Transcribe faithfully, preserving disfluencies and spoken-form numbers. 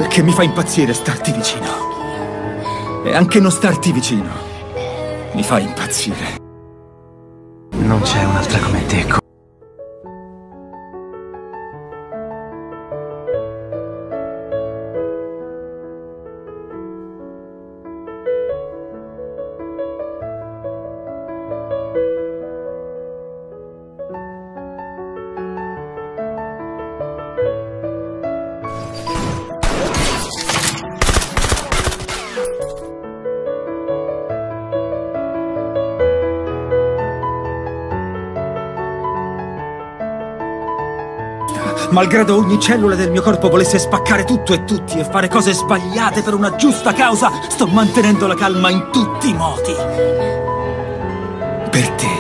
Perché mi fa impazzire starti vicino. E anche non starti vicino mi fa impazzire. Non c'è un'altra come te. Malgrado ogni cellula del mio corpo volesse spaccare tutto e tutti e fare cose sbagliate per una giusta causa, sto mantenendo la calma in tutti i modi. Per te.